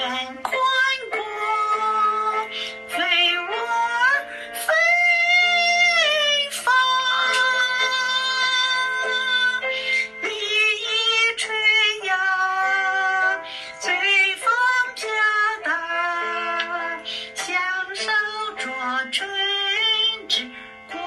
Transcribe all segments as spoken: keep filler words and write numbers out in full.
宽广，飞我飞芳。一一吹呀，随风飘荡，享受着春之光。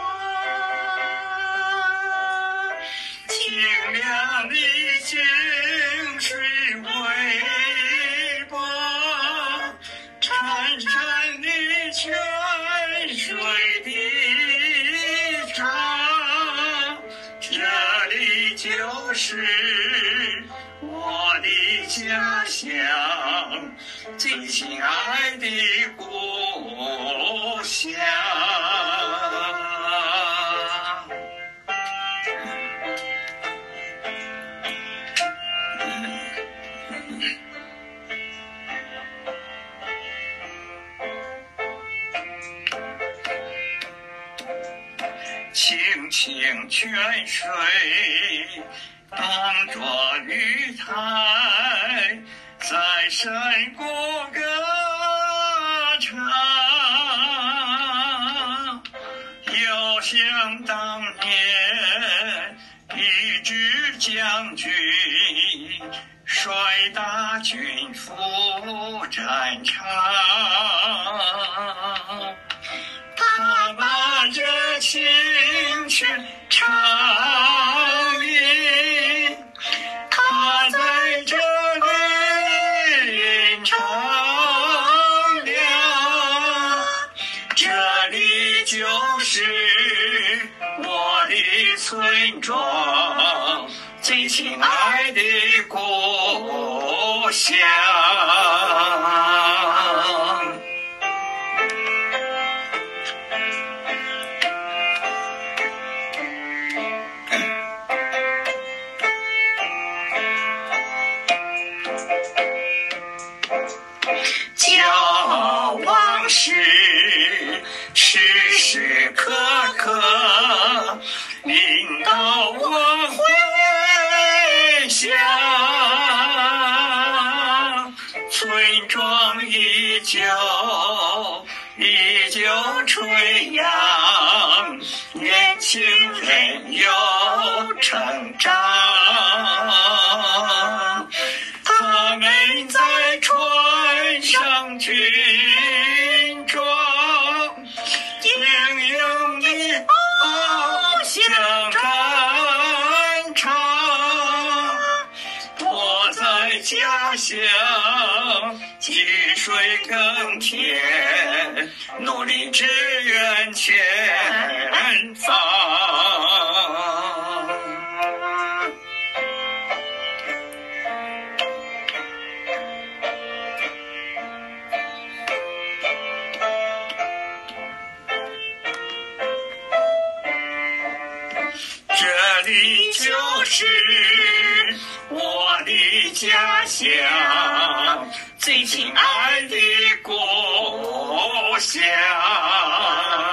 清凉的清水微波，潺潺的泉水的唱，这里就是我的家乡，最亲爱的故乡。清清泉水当作绿台，在山谷歌唱，又想当年一支将军率大军赴战场，他把这青春唱里，他在这里吟唱了，这里就是我的村庄，最亲爱的故乡。叫往事时时刻刻引导我回乡，村庄依旧依旧吹扬，年轻人又成长，他们在船上军装，英勇的翱翔战场。我在家乡积水耕田，努力支援前方。这里就是我的家乡，最亲爱的故乡。